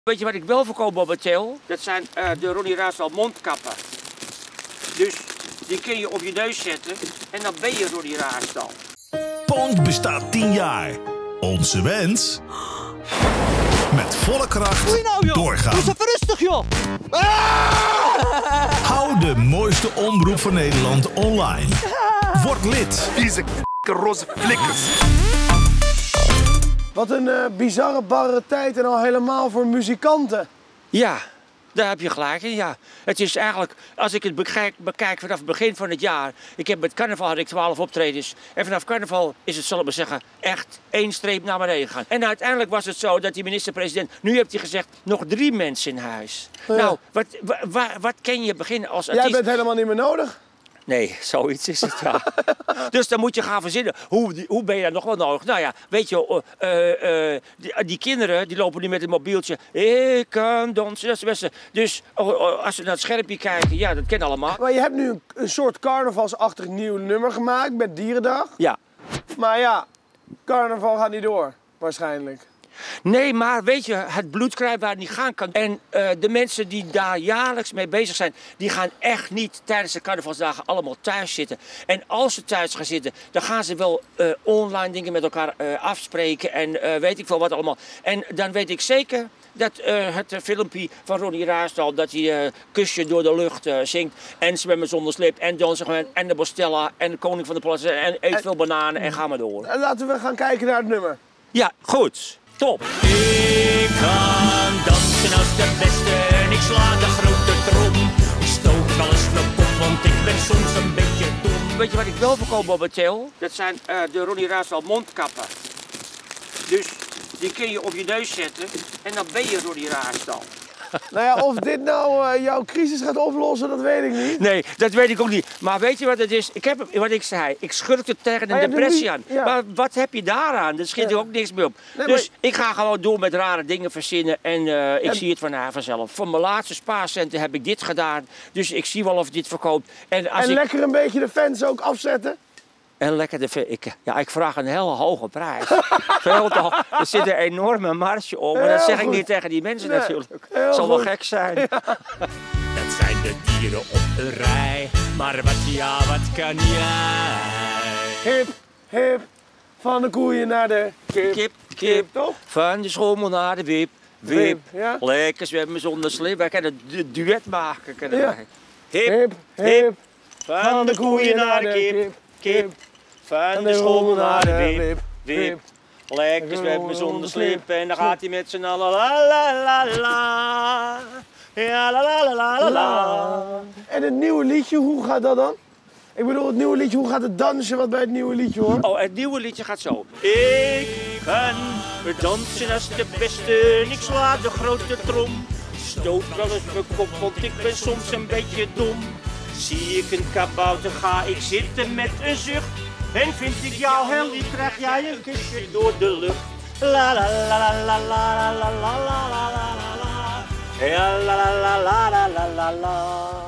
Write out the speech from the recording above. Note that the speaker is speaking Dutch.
Weet je wat ik wel verkoop momenteel? Dat zijn de Ronnie Raasdal mondkappen. Dus die kun je op je neus zetten en dan ben je Ronnie Raasdal. Poont bestaat 10 jaar. Onze wens? Met volle kracht doorgaan. Doe even rustig, joh! Hou de mooiste omroep van Nederland online. Word lid. Vieze roze flikkers. Wat een bizarre, barre tijd en al helemaal voor muzikanten. Ja, daar heb je gelijk in, ja. Het is eigenlijk, als ik het bekijk vanaf het begin van het jaar. Met carnaval had ik 12 optredens. En vanaf carnaval is het, zal ik maar zeggen, echt één streep naar beneden gegaan. En uiteindelijk was het zo dat die minister-president, nu heeft hij gezegd, nog 3 mensen in huis. Ja. Nou, wat kan je beginnen als artiest? Jij bent helemaal niet meer nodig. Nee, zoiets is het, ja. Dus dan moet je gaan verzinnen. Hoe ben je daar nog wel nodig? Nou ja, weet je, die kinderen die lopen nu met een mobieltje. Ik kan dansen, dat is het beste. Dus als we naar het schermpje kijken, ja, dat kennen allemaal. Maar je hebt nu een soort carnavalsachtig nieuw nummer gemaakt met Dierendag. Ja. Maar ja, carnaval gaat niet door, waarschijnlijk. Nee, maar weet je, het bloedkruid waar het niet gaan kan. En de mensen die daar jaarlijks mee bezig zijn, die gaan echt niet tijdens de carnavalsdagen allemaal thuis zitten. En als ze thuis gaan zitten, dan gaan ze wel online dingen met elkaar afspreken en weet ik veel wat allemaal. En dan weet ik zeker dat het filmpje van Ronnie Raasdal, dat hij Kusje door de lucht zingt. En Zwemmen zonder slip en Dansen gewoon en de Bostella en de Koning van de Plassen en Eet veel bananen en ga maar door. Laten we gaan kijken naar het nummer. Ja, goed. Top. Ik kan dansen als de beste en ik sla de grote trom. Ik stoot wel eens mijn kop, want ik ben soms een beetje dom. Weet je wat ik wel verkoop momenteel? Dat zijn de Ronnie Raasdal mondkappen. Dus die kun je op je neus zetten en dan ben je Ronnie Raasdal. Nou ja, of dit nou jouw crisis gaat oplossen, dat weet ik niet. Nee, dat weet ik ook niet. Maar weet je wat het is? Ik heb wat ik zei. Ik schurkte tegen een depressie aan. Ja. Maar wat heb je daaraan? Er schiet er ook niks meer op. Nee, dus ik ga gewoon door met rare dingen verzinnen en ik zie het vanzelf. Voor mijn laatste spaarcenten heb ik dit gedaan. Dus ik zie wel of dit verkoopt. En lekker een beetje de fans ook afzetten. En lekker ik vraag een hele hoge prijs. Veel te hoog. Er zit een enorme marge op. Maar dat zeg ik niet tegen die mensen natuurlijk. Het zal wel gek zijn. Ja. Dat zijn de dieren op een rij. Maar wat kan jij? Hip, hip. Van de koeien naar de kip. Kip. Toch? Van de schommel naar de wip. Wip. Ja. Lekker zwemmen zonder slip. Wij kunnen een duet maken. Ja. Hip, hip. Van de koeien naar de kip. Van de schommel naar de wip. Lekker zwemmen zonder slip en dan gaat hij met z'n allen la la la la. Ja la la la la la. En het nieuwe liedje, hoe gaat dat dan? Ik bedoel, het nieuwe liedje, hoe gaat het dansje wat bij het nieuwe liedje hoort? Oh, het nieuwe liedje gaat zo. Ik kan dansen als de beste en ik sla de grote trom. Stoot wel eens mijn kop, want ik ben soms een beetje dom. Zie ik een kabouter, ga ik zitten met een zucht. En vind ik jou heel lief, krijg jij een kusje door de lucht. La la la la la la la la la la la la. Ja la la la la la la la.